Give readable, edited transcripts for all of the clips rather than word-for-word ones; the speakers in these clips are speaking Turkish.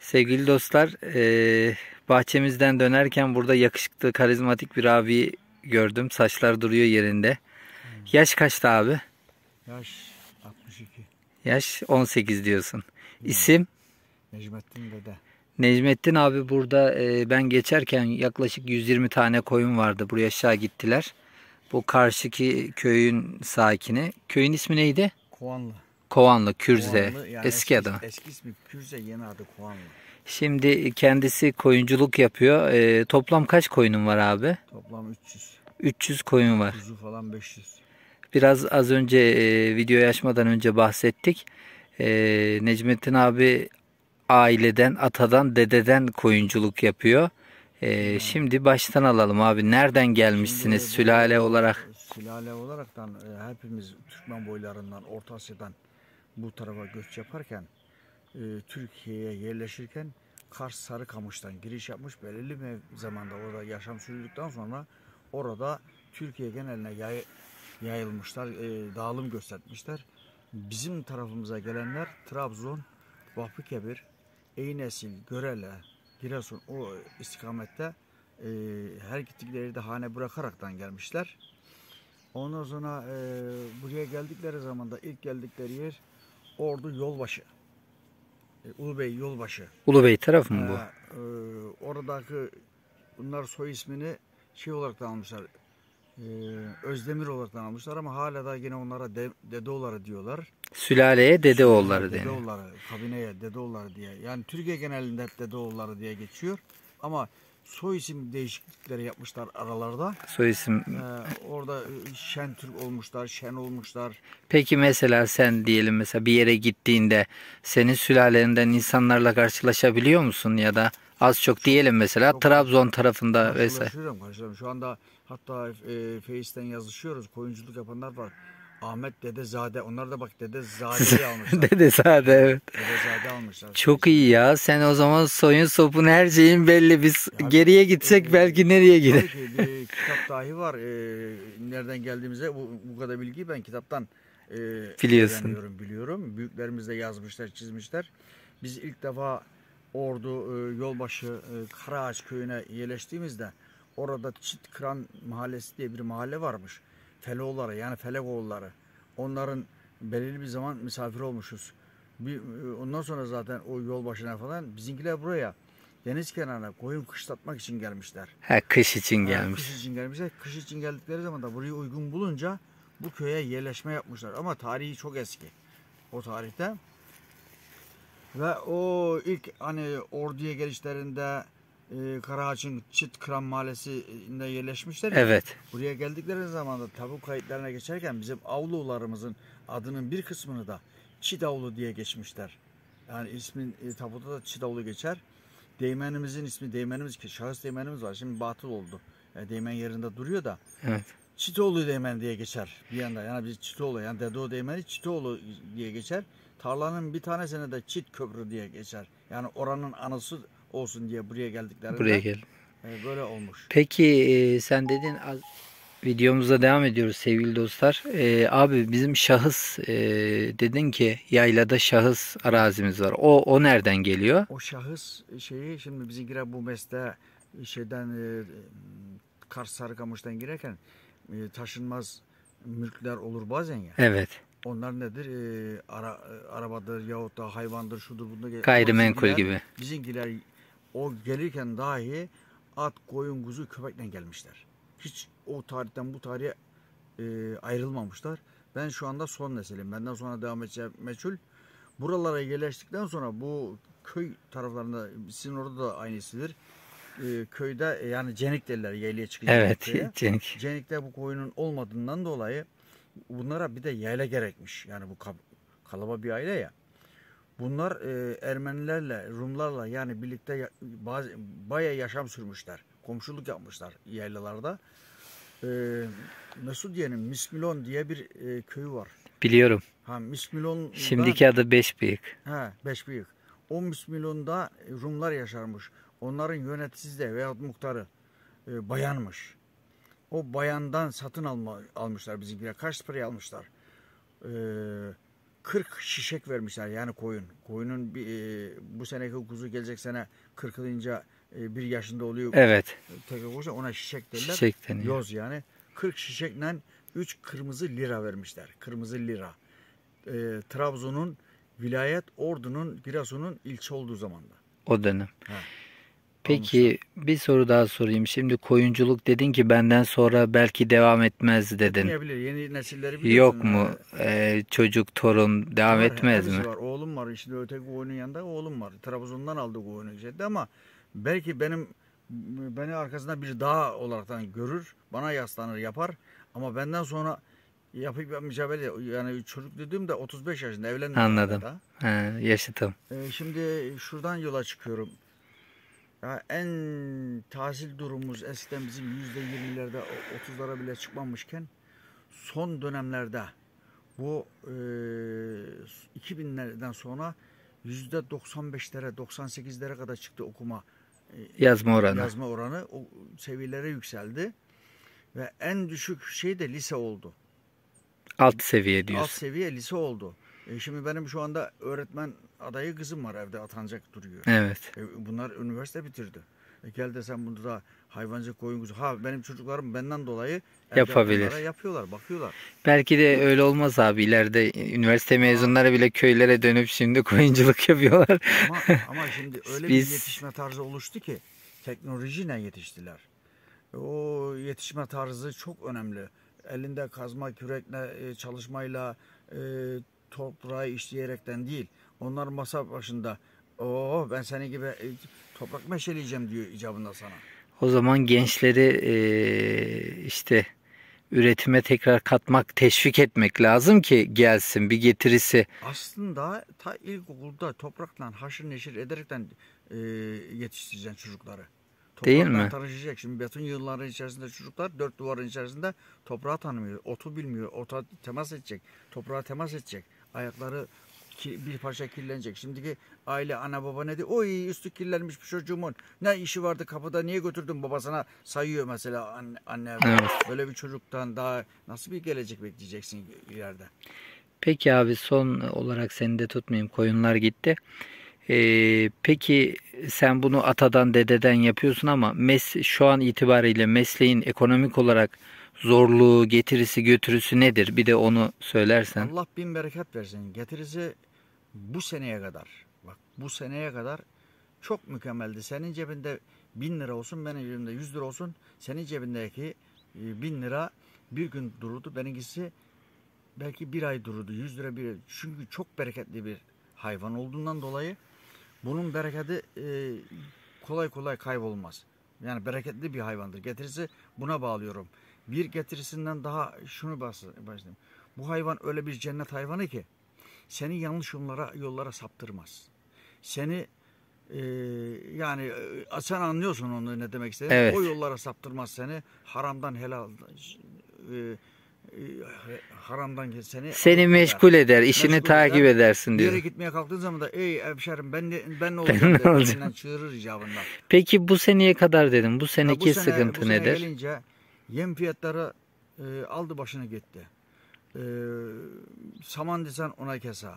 Sevgili dostlar, bahçemizden dönerken burada yakışıklı, karizmatik bir abi gördüm. Saçlar duruyor yerinde. Yaş kaçtı abi? Yaş 62. Yaş 18 diyorsun. Yani İsim? Necmettin Dede. Necmettin abi burada ben geçerken yaklaşık 120 tane koyun vardı. Buraya aşağı gittiler. Bu karşıki köyün sakini. Köyün ismi neydi? Kovanlı. Kovanlı, Kürze. Kovanlı yani Eski adı. eski ismi Kürze, yeni adı Kovanlı. Şimdi kendisi koyunculuk yapıyor. Toplam kaç koyunun var abi? Toplam 300. 300 koyun var. Kuzu falan 500. Biraz az önce videoyu açmadan önce bahsettik. Necmettin abi aileden, atadan, dededen koyunculuk yapıyor. Şimdi baştan alalım abi. Nereden gelmişsiniz Şimdi sülale olarak? sülale olaraktan hepimiz Türkmen boylarından, Orta Asya'dan bu tarafa göç yaparken Türkiye'ye yerleşirken Kars Sarıkamış'tan giriş yapmış, belirli bir zamanda orada yaşam sürdükten sonra orada Türkiye geneline yayılmışlar, dağılım göstermişler. Bizim tarafımıza gelenler Trabzon, Vahpıkebir, Eynesil, Görele, Giresun o istikamette her gittikleri de hane bırakaraktan gelmişler. Ondan sonra buraya geldikleri zaman da ilk geldikleri yer Ordu Yolbaşı. Ulubey Yolbaşı. Ulubey tarafı mı bu? Oradaki bunlar soy ismini şey olarak da almışlar. Özdemir olarak da almışlar ama hala da yine onlara Dedeoğulları diyorlar. Sülaleye Dedeoğulları deniyor. Dedeoğulları, kabineye Dedeoğulları diye. Yani Türkiye genelinde hep Dedeoğulları diye geçiyor. Ama soy isim değişiklikleri yapmışlar aralarda. Soy isim. Orada Şen Türk olmuşlar, Şen olmuşlar. Peki mesela sen diyelim mesela bir yere gittiğinde senin sülalenden insanlarla karşılaşabiliyor musun ya da az çok diyelim mesela Çok Trabzon tarafında vesaire. Karşılaşıyorum. Şu anda hatta Face'ten yazışıyoruz. Koyunculuk yapanlar var. Ahmet Dedezade. Onlar da bak Dedezade'yi almışlar. Dedezade, evet. Dedezade almışlar. Çok iyi ya. Sen o zaman soyun sopun her şeyin belli. Biz ya, geriye gitsek belki nereye gider? Tabii ki bir kitap dahi var. Nereden geldiğimize bu kadar bilgiyi ben kitaptan biliyorum. Büyüklerimiz de yazmışlar, çizmişler. Biz ilk defa Ordu Yolbaşı Karaağaç köyüne yerleştiğimizde orada Çitkıran Mahallesi diye bir mahalle varmış. Feleoğulları yani Felekoğulları. Onların belirli bir zaman misafir olmuşuz. Ondan sonra zaten o yol başına falan bizimkiler buraya deniz kenarına koyun kışlatmak için gelmişler. Kış için gelmiş. Kış için gelmişler. Kış için geldikleri zaman da burayı uygun bulunca bu köye yerleşme yapmışlar. Ama tarihi çok eski. O tarihte. Ve o ilk hani orduya gelişlerinde Karaağaç'ın Çitkıran Mahallesi'nde yerleşmişler. Evet. Buraya geldikleri zaman da tabu kayıtlarına geçerken bizim avlularımızın adının bir kısmını da Çitavlu diye geçmişler. Yani ismin tapuda da Çitavlu geçer. Değmenimizin ismi değmenimiz ki şahıs değmenimiz var. Şimdi batıl oldu. Yani değmen yerinde duruyor da. Evet. Çitoğlu değmen diye geçer bir yanda. Yani biz Çitoğlu yani Dedeoğlu değmeni Çitoğlu diye geçer. Tarlanın bir tanesine de Çit Köprü diye geçer. Yani oranın anısı olsun diye buraya geldiklerinde. Buraya gel. Böyle olmuş. Peki sen dedin videomuza devam ediyoruz sevgili dostlar. Abi bizim şahıs dedin ki yaylada şahıs arazimiz var. O nereden geliyor? O şahıs şeyi şimdi bizimkiler bu mesleğe şeyden Kars Sarıkamış'tan girerken taşınmaz mülkler olur bazen ya. Evet. Onlar nedir? Arabadır yahut da hayvandır, şudur, bunda. Gayrimenkul gibi. Bizimkiler o gelirken dahi at, koyun, kuzu, köpekle gelmişler. Hiç o tarihten bu tarihe ayrılmamışlar. Ben şu anda son neselim. Benden sonra devam edeceğim meçhul. Buralara yerleştikten sonra bu köy taraflarında, sizin orada da aynısıdır. Köyde yani cenik derler yaylaya çıkınca. Evet, cenik. Cenikte bu koyunun olmadığından dolayı bunlara bir de yayla gerekmiş. Yani bu kalaba bir aile ya. Bunlar Ermenilerle, Rumlarla yani birlikte bayağı yaşam sürmüşler. Komşuluk yapmışlar yaylalarda. Mesudiye'nin Mismilon diye bir köyü var. Biliyorum. Mismilon. Şimdiki adı Beşbıyık. Beşbıyık. O Mismilon'da Rumlar yaşarmış. Onların yöneticisi de veyahut muhtarı bayanmış. O bayandan satın almışlar bizimkiler. Kaç paraya almışlar? 40 şişek vermişler yani koyun. Koyunun bu seneki kuzu gelecek sene 40'ınca 1 yaşında oluyor. Evet. Tekrar olursa ona şişek derler. Şişek deniyor. Yoz yani. 40 şişekle 3 kırmızı lira vermişler. Kırmızı lira. Trabzon'un vilayet, Ordu'nun, Giresun'un ilçe olduğu zamanda. O dönem. Ha, Peki bir soru daha sorayım. Şimdi koyunculuk dedin ki benden sonra belki devam etmez dedin. Etmeyebilir. Yeni nesilleri biliyorsun. Yok mu? Çocuk, torun devam Var, etmez hepsi mi? var. Oğlum var. Şimdi öteki koyunun yanında oğlum var. Trabzon'dan aldık oyunu işte ama belki beni arkasında bir dağ olaraktan görür. Bana yaslanır yapar. Ama benden sonra yapıp yapmayacağı belli. Yani çocuk dediğimde 35 yaşında evlendim. Anladım. Yaşıtım. Şimdi şuradan yola çıkıyorum. Ya en tahsil durumumuz eskiden bizim %20'lerde 30'lara bile çıkmamışken son dönemlerde bu 2000'lerden sonra %95'lere 98'lere kadar çıktı okuma Yazma oranı. yazma oranı o seviyelere yükseldi ve en düşük şey de lise oldu. Alt seviye Alt diyorsun. seviye lise oldu. Şimdi benim şu anda öğretmen adayı kızım var evde atanacak duruyor. Evet. Bunlar üniversite bitirdi. Gel desem bunu da hayvancılık koyun kuzu. Ha benim çocuklarım benden dolayı Yapabilir. yapıyorlar, bakıyorlar. Belki de öyle olmaz abi. İleride üniversite mezunları bile köylere dönüp şimdi koyunculuk yapıyorlar. Ama şimdi öyle Biz- bir yetişme tarzı oluştu ki teknolojiyle yetiştiler. O yetişme tarzı çok önemli. Elinde kazma kürekle çalışmayla toprağı işleyerekten değil. Onlar masa başında ben seni gibi toprak meşeleyeceğim diyor icabında sana. O zaman gençleri işte üretime tekrar katmak, teşvik etmek lazım ki gelsin bir getirisi. Aslında ta ilkokulda toprakla haşır neşir ederekten yetiştireceksin çocukları. Değil Toprakla mi? tanışacak. Şimdi beton yığınları içerisinde çocuklar 4 duvarın içerisinde toprağı tanımıyor. Otu bilmiyor. Ota temas edecek. Toprağa temas edecek. Ayakları bir parça kirlenecek. Şimdiki aile ana baba ne diyor? Oy üstü kirlenmiş bir çocuğumun. Ne işi vardı kapıda niye götürdün babasına sayıyor mesela anne. Evet. Böyle bir çocuktan daha nasıl bir gelecek bekleyeceksin ileride? Peki abi son olarak seni de tutmayayım. Koyunlar gitti. Peki sen bunu atadan dededen yapıyorsun ama şu an itibariyle mesleğin ekonomik olarak zorluğu, getirisi, götürüsü nedir? Bir de onu söylersen. Allah bin bereket versin. Getirisi bu seneye kadar. Bak bu seneye kadar çok mükemmeldi. Senin cebinde 1000 lira olsun, benim cebimde 100 lira olsun. Senin cebindeki 1000 lira bir gün dururdu. Benimkisi belki bir ay dururdu. 100 lira bir. Çünkü çok bereketli bir hayvan olduğundan dolayı bunun bereketi kolay kolay kaybolmaz. Yani bereketli bir hayvandır. Getirisi buna bağlıyorum. Bir getirisinden daha şunu başlayayım. Bu hayvan öyle bir cennet hayvanı ki seni yanlış yollara saptırmaz. Seni yani sen anlıyorsun onu ne demek istediğini. Evet. O yollara saptırmaz seni. Haramdan helal haramdan Seni meşgul eder, işini Meşgul takip eder. edersin Bir yere diyor. gitmeye kalktığın zaman da ey hemşerim ben ne olacağım ne olacağım? der. Çığırır icabında. Peki bu seneye kadar dedim. Bu Bu seneki sene sıkıntı nedir? gelince yem fiyatları aldı başını gitti. Saman desen ona kesa.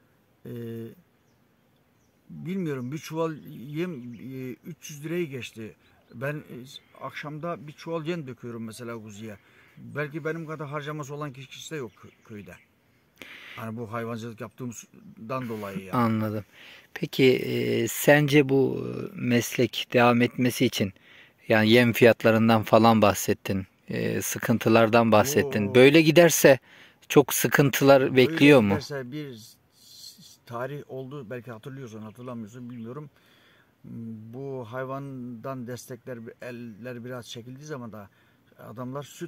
Bilmiyorum bir çuval yem 300 lirayı geçti. Ben akşamda bir çuval yem döküyorum mesela kuzuya. Belki benim kadar harcaması olan kişi de yok köyde. Hani bu hayvancılık yaptığımdan dolayı yani. Anladım. Peki sence bu meslek devam etmesi için yani yem fiyatlarından falan bahsettin. Sıkıntılardan bahsettin. Oo. Böyle giderse çok sıkıntılar bekliyor mu? Mesela bir tarih oldu belki hatırlıyorsun hatırlamıyorsun bilmiyorum. Bu hayvandan destekler eller biraz çekildiği zaman da adamlar süt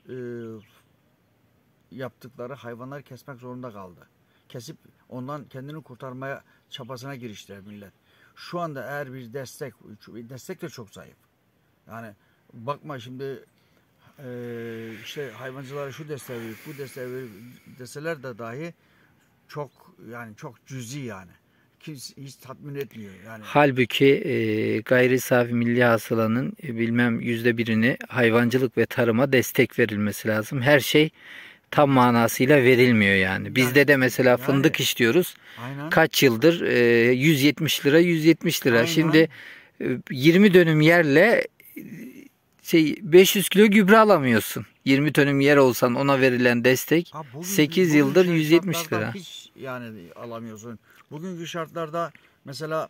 yaptıkları hayvanları kesmek zorunda kaldı. Kesip ondan kendini kurtarmaya çabasına giriştiler millet. Şu anda eğer bir destek de çok zayıf. Yani bakma şimdi işte hayvancılara şu desteği verip bu desteği verip deseler de dahi çok yani çok cüzi yani. Kimse hiç tatmin etmiyor yani. Halbuki gayri safi milli hasılanın bilmem %1'ini hayvancılık ve tarıma destek verilmesi lazım. Her şey tam manasıyla verilmiyor yani. Bizde de mesela yani, fındık istiyoruz. aynen. Kaç yıldır 170 lira 170 lira. Aynen. Şimdi 20 dönüm yerle 500 kilo gübre alamıyorsun. 20 dönüm yer olsan ona verilen destek 8 yıldır 170 lira. Hiç yani alamıyorsun. Bugünkü şartlarda mesela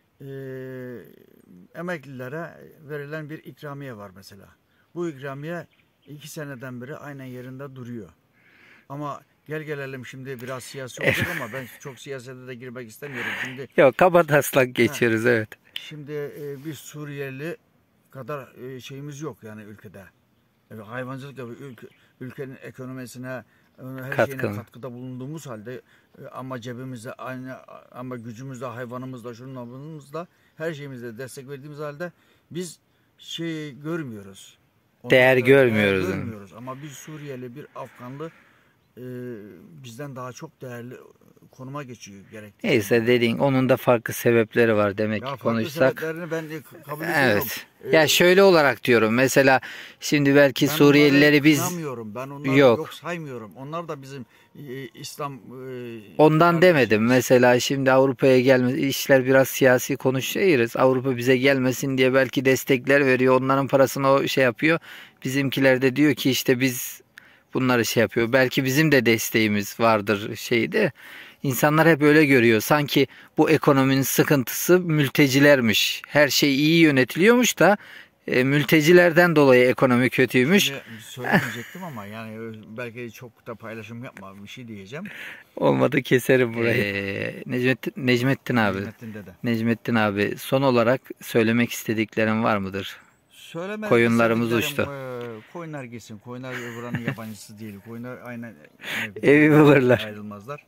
emeklilere verilen bir ikramiye var mesela. Bu ikramiye 2 seneden beri aynen yerinde duruyor. Ama gelelim şimdi biraz siyasi olacak ama ben çok siyasete de girmek istemiyorum. Şimdi Yok, kabataslak geçiyoruz, evet. Şimdi bir Suriyeli kadar şeyimiz yok yani ülkede. Hayvancılık ülkenin ekonomisine her şeyine katkıda bulunduğumuz halde ama cebimizde aynı ama gücümüzle, hayvanımızla, şununla bununla her şeyimizle destek verdiğimiz halde biz şey görmüyoruz. Değer görmüyoruz. Değer görmüyoruz. Ama bir Suriyeli, bir Afganlı bizden daha çok değerli konuma geçiyor gerektiği. Neyse, dediğin onun da farklı sebepleri var demek ya ki konuşsak. Sebeplerini ben de kabul ediyorum. Evet. Ya şöyle olarak diyorum. Mesela şimdi belki Suriyelileri biz ben onları yok saymıyorum. Onlar da bizim İslam ondan demedim. Mesela şimdi Avrupa'ya gelmez, işler biraz siyasi konuşuyoruz. Avrupa bize gelmesin diye belki destekler veriyor. Onların parasını o şey yapıyor. Bizimkiler de diyor ki işte biz bunları şey yapıyor. Belki bizim de desteğimiz vardır şeyde. İnsanlar hep öyle görüyor. Sanki bu ekonominin sıkıntısı mültecilermiş. Her şey iyi yönetiliyormuş da mültecilerden dolayı ekonomi kötüymüş. Şimdi söylemeyecektim ama yani belki çok da paylaşım yapma, bir şey diyeceğim. Olmadı keserim burayı. Necmettin abi. Necmettin abi, son olarak söylemek istediklerin var mıdır? Koyunlarımız uçtu. Koyunlar gitsin. Koyunlar buranın yabancısı değil. Koyunlar aynen evi bulurlar. Ayrılmazlar.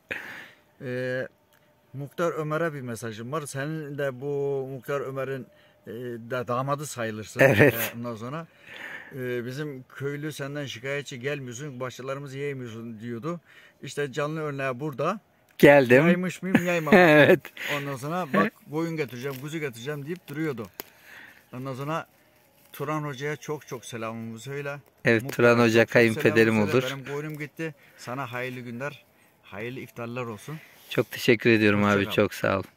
Muhtar Ömer'e bir mesajım var. Sen de bu Muhtar Ömer'in de damadı sayılırsın. Evet. Ondan sonra bizim köylü senden şikayetçi, gelmiyorsun, başkalarımızı yiyemiyorsun diyordu. İşte canlı örneği burada. Geldim. Yaymış mıyım, yaymamış. Evet. Ondan sonra bak koyun getireceğim, kuzu getireceğim deyip duruyordu. Ondan sonra Turan Hoca'ya çok çok selamımı söyle. Evet, Turan Hoca kayınpederim olur. Benim koyunum gitti. Sana hayırlı günler, hayırlı iftarlar olsun. Çok teşekkür ediyorum abi. Çok sağ ol.